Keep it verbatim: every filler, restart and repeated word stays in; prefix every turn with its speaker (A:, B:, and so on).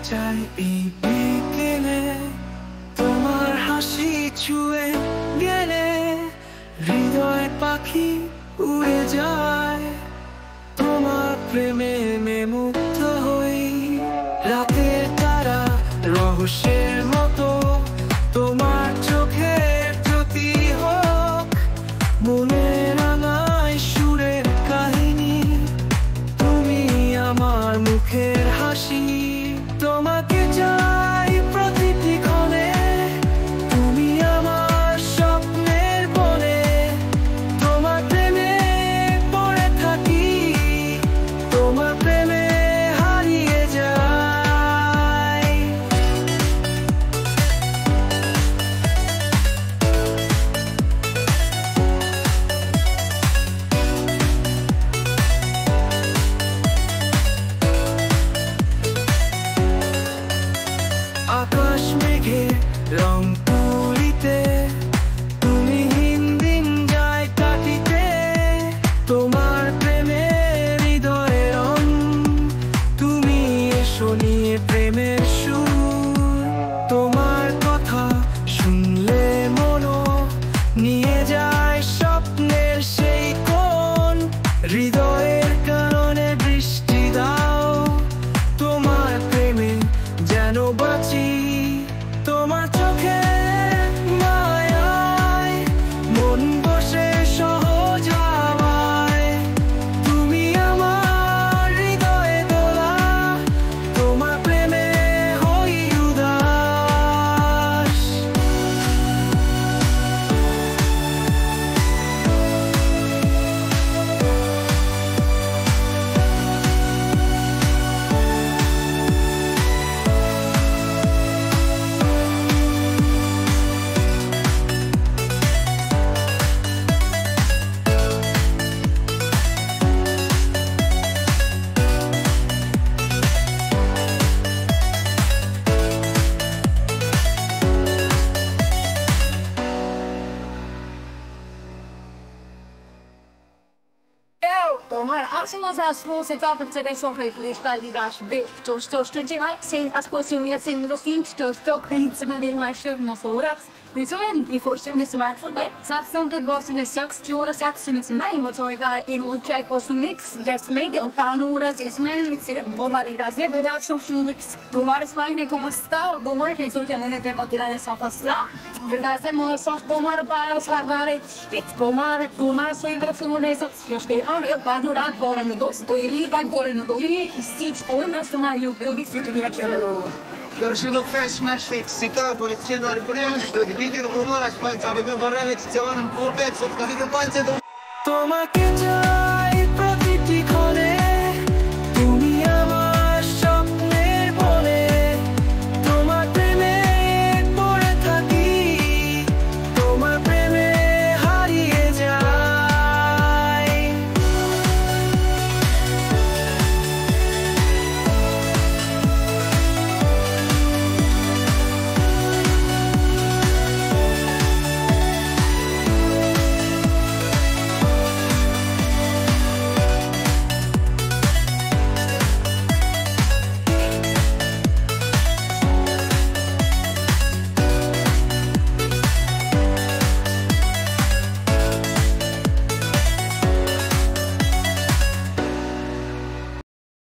A: চাই এই বিকেলে তোমার হাসি ছুঁয়ে গেলে হৃদয় পাখি উড়ে যায় তোমার প্রেমে মে মুগ্ধ হই রাতের তারা রহস্যের মতো তোমার চোখের প্রতি হোক মনে রাঙায় সুরের কাহিনী তুমি আমার মুখের হাসি তোমাকে চাই প্রতিটি ক্ষণে তুমি আমার স্বপ্নের বনে তোমার প্রেমে পড়ে থাকি তোমার প্রেমে হারিয়ে যাই আকাশ মেঘে রং তুলিতে তুমি হীন দিন যায় কাটিতে তোমার প্রেমে হৃদয়ে রং তুমি এসো নিয়ে প্রেমের সুর তোমার কথা শুনলে মনো নিয়ে যায় স্বপ্নের সেই কোণ হৃদয়ের কারণে বৃষ্টি দাও তোমার প্রেমে যেন বাঁচি তোমার চোখে মায়ায় মন বসে সহজ হাওয়ায় তুমি আমার হৃদয়ে দোলা তোমার প্রেমে হই উদাস
B: Tomar máximas as forças para fazer essa felicidade bem. Estou estou estou de lá sem as possibilidades sem os fins estou estou crente na minha mais na fora. Isso é e for sem esse mais bem. Sabe são que gosto de sexo de horas sexo nesse meio mas eu vai em um check os mix just make it para horas esse meio mix é bom marido é verdade são mix. Tomar as vai nem como está tomar que isso já não é para tirar essa passar. Verdade é mais só tomar para os lavar tomar tomar só em relação a isso eu estou eu para durar agora no dois estou ali agora no dois e se for mas não eu eu disse que ia tirar
C: Eu não fecho mais feito, se está por esse cenário por aí, eu digo que não vou mais para saber que eu vou rever, se eu não vou ver, só porque eu vou fazer.
A: তোমাকে চাই